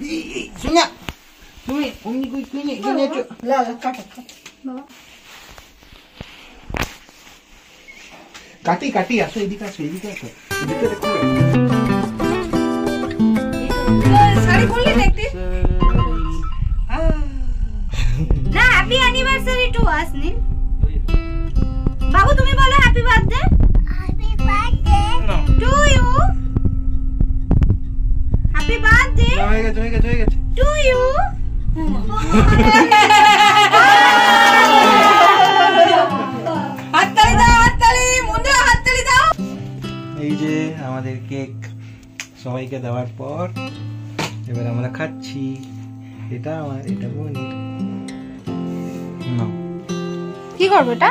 সোনিয়া তুমি অমনি কই কিনে কিনেছো লা লা কাট বাবা কাটি কাটি আসো এদিকে আসো ভিতরে দেখো শাড়ি খুললে দেখতে না happy anniversary to us Neel বাবু তুমি বলো happy birthday to you happy birthday হয়ে গেছে টু ইউ হাততালি মুন্ডে হাততালি দাও এই যে আমাদের কেক সবাইকে দেওয়ার পর এবার আমরা খাচ্ছি এটা আমার এটা মনির না কি করবে এটা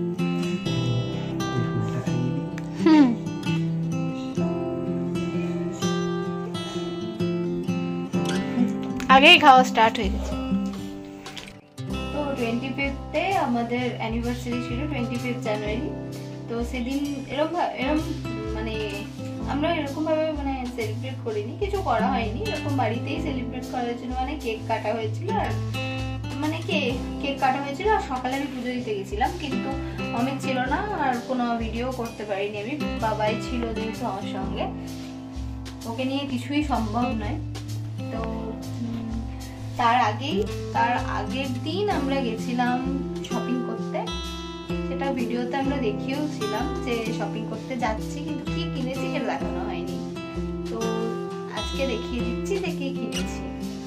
আগেই খাওয়া স্টার্ট হয়ে গেছে তো 25th-এ আমাদের অ্যানিভার্সারি ছিল 25 জানুয়ারি তো সেদিন এরকম মানে আমরা এরকম ভাবে মানে সেলিব্রেট করিনি কিছু করা হয়নি এরকম বাড়িতেই সেলিব্রেট করার জন্য মানে কেক কাটা হয়েছিল আর মানে কেক কাটা হয়েছিল আর সকালে আমি পুজো দিতে গেছিলাম কিন্তু অমিত ছিল না আর কোনো ভিডিও করতে পারিনি আমি বাবাই ছিল যেহেতু আমার সঙ্গে ওকে নিয়ে কিছুই সম্ভব নয় তো তার আগের দিন আমরা গেছিলাম শপিং করতে সেটা ভিডিওতে আমরা দেখিয়েওছিলাম যে শপিং করতে যাচ্ছি কিন্তু কি কিনেছি সেটা দেখানো হয়নি তো আজকে দেখিয়ে দিচ্ছি যে কি কিনেছি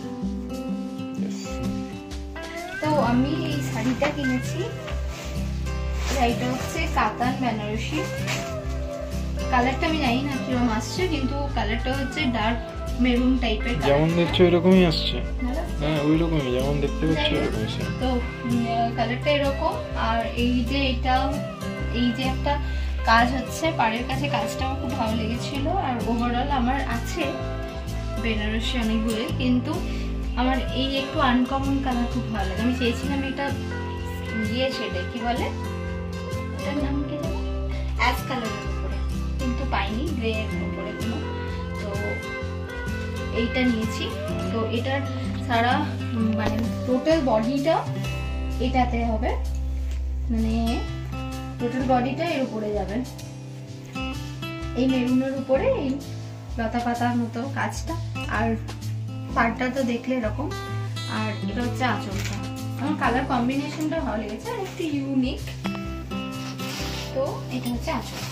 তো আমি এই শাড়িটা কিনেছি এটা হচ্ছে কাতান বেনারসি কালারটা আমি জানি না কিরকম আসছে কিন্তু কালারটা হচ্ছে ডার্ক মেরুন টাইপের যেমন দেখছো এরকমই আসছে হ্যাঁ ওই রকমই যেমন দেখতে পাচ্ছ এরকমই তো কালারটা এরকম আর এই যে একটা কাজ হচ্ছে পাড়ের কাছে কাজটা আমার খুব ভালো লেগেছিল আর ওভারঅল আমার আছে বেনারসি অনেকগুলো কিন্তু আমার এই একটু আনকমন কালার খুব ভালো লাগে আমি চেয়েছিলাম এটা শেডে কি বলে এটার নাম কি জানো অ্যাশ কালারের উপরে কিন্তু পাইনি গ্রে এর উপরে কোনো তো এইটা নিয়েছি তো এটার সারা মানে টোটাল বডিটা এটাতে হবে মানে টোটাল বডিটা এর উপরে যাবে এই মেরুনের উপরে এই লতা পাতার মতো কাজটা আর পাড়টা তো দেখলে এরকম আর এটা হচ্ছে আঁচলটা আমার কালার কম্বিনেশনটা ভালো লেগেছে আর একটু ইউনিক তো এটা হচ্ছে আঁচলটা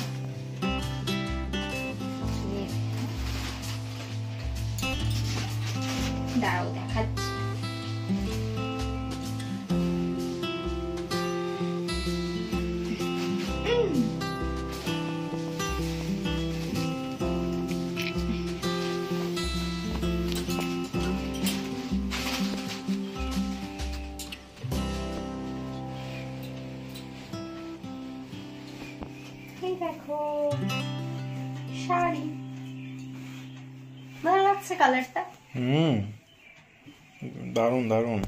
দাঁড়াও দেখাচ্ছি দেখো শাড়ি ভালো লাগছে কালারটা দারুন দারুন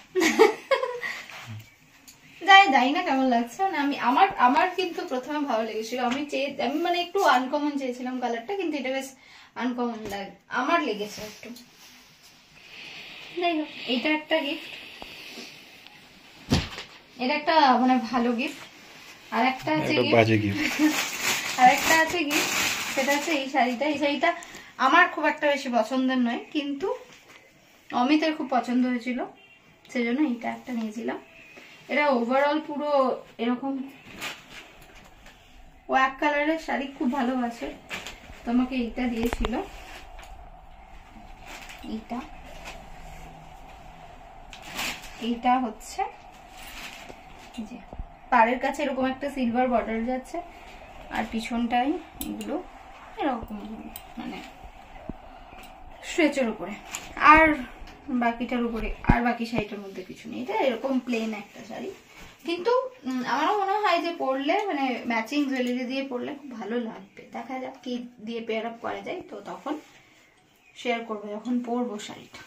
জানি না কেমন লাগছে মানে আমার কিন্তু প্রথমে ভালো লেগেছিল আমি মানে একটু আনকমন চেয়েছিলাম কালারটা কিন্তু এটা বেশ আনকমন আমার লেগেছে একটু যাই হোক এটা একটা গিফট এটা একটা মানে ভালো গিফট আর একটা আছে আর একটা আছে গিফট সেটা হচ্ছে এই শাড়িটা আমার খুব একটা বেশি পছন্দের নয় কিন্তু অমিতের খুব পছন্দ হয়েছিল সেজন্য এইটা একটা নিয়েছিলাম এটা ওভারঅল পুরো এরকম ওয়াক কালারের শাড়ি খুব ভালোবাসে তোমাকে এইটা দিয়েছিল এইটা হচ্ছে যে পাড়ের কাছে এরকম একটা সিলভার বর্ডার যাচ্ছে আর পিছনটাই এগুলো এরকম মানে স্ট্রেচের উপরে আর বাকিটার উপরে আর বাকি শাড়িটার মধ্যে কিছু নেই এটা এরকম প্লেন একটা শাড়ি কিন্তু আমারও মনে হয় যে পরলে মানে ম্যাচিং জুয়েলারি দিয়ে পরলে খুব ভালো লাগবে দেখা যাক কি দিয়ে পেয়ার আপ করা যায় তো তখন শেয়ার করবো যখন পরবো শাড়িটা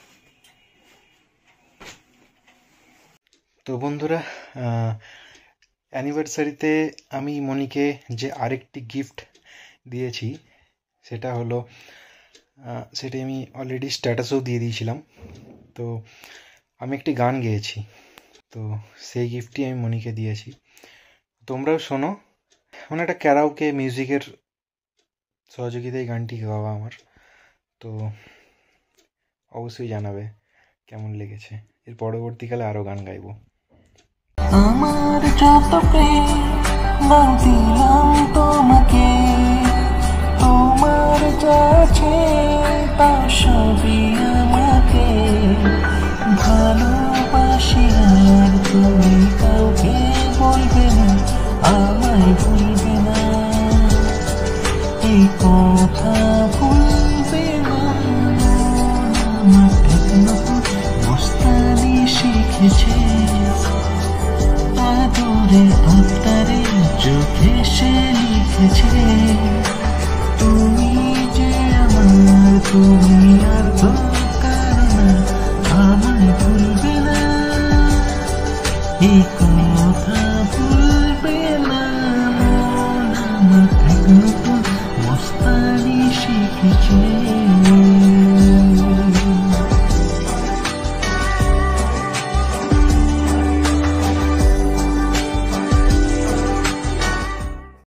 তো বন্ধুরা অ্যানিভার্সারিতে আমি মনিকে যে আরেকটি গিফট দিয়েছি সেটা হলো সেটা আমি অলরেডি স্ট্যাটাসও দিয়ে দিয়েছিলাম। তো আমি একটি গান গেয়েছি, তো সেই গিফটটি আমি মনিকে দিয়েছি। তোমরাও শোনো, মানে একটা ক্যারাওকে মিউজিকের সহযোগিতায় গানটি গাওয়া আমার, তো অবশ্যই জানাবে কেমন লেগেছে। এর পরবর্তীকালে আরও গান গাইবো। আমার যত প্রেম দিলাম তোমাকে, তোমার কাছে তা সবই আমাকে ভালোবাসি, আর তুমি কাউকে বলবে না, আমায় ভুলবে না, এই কথা ভুলবে না। আমার মস্তানি শিখেছে, আদরে আত্মারে চোখে সে লিখেছে, তুমি যে আমার, তুমি আর তো কারণ আমায় ভুলবে না, এই